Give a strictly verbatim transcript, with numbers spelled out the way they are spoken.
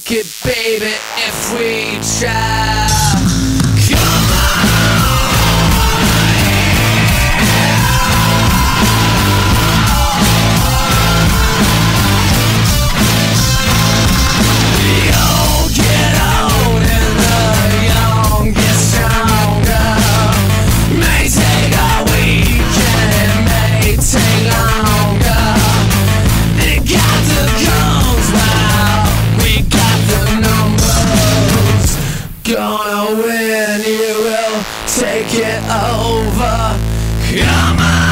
make it, baby, if we try. Come on. You'll get old and the young get stronger. May take a week and it may take longer. They got the guns, wow, we got the numbers. Gonna win, you will take it over. Come on.